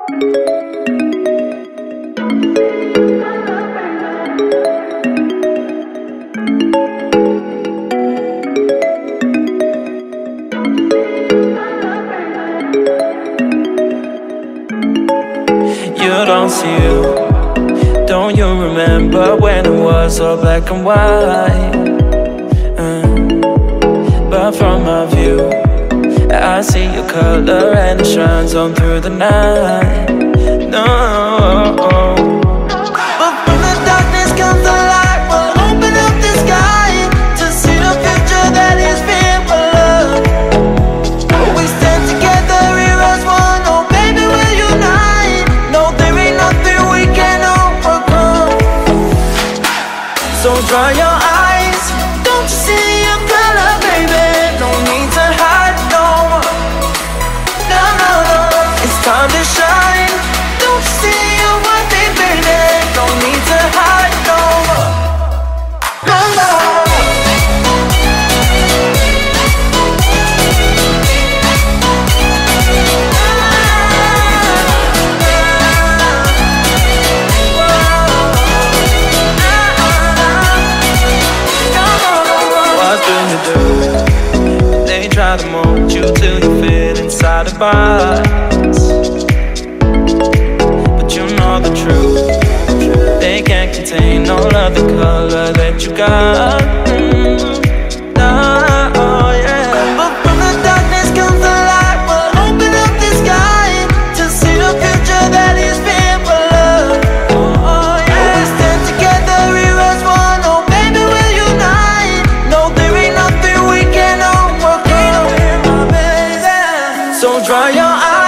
You don't see you. Don't you remember when it was all black and white? But from my view, I see your color and it shines on through the night. No, but from the darkness comes the light. We'll open up the sky to see the future that is filled with love. We stand together here as one. Oh baby, we'll unite. No, there ain't nothing we can overcome. So dry your eyes. Don't you see your color, baby? No need to hide, no. No, no, no. It's time to shine. Don't you see your worth it, baby? No need to hide, no. No, no. What do you do? They try to mold you till you fit inside a box, but you know the truth. They can't contain all of the color that you got. Oh yeah. But from the darkness comes the light. We'll open up the sky to see the future that is filled with love. Oh yeah. We stand together here as one. Oh baby, we'll unite. No, there ain't nothing we can overcome. So dry your eyes.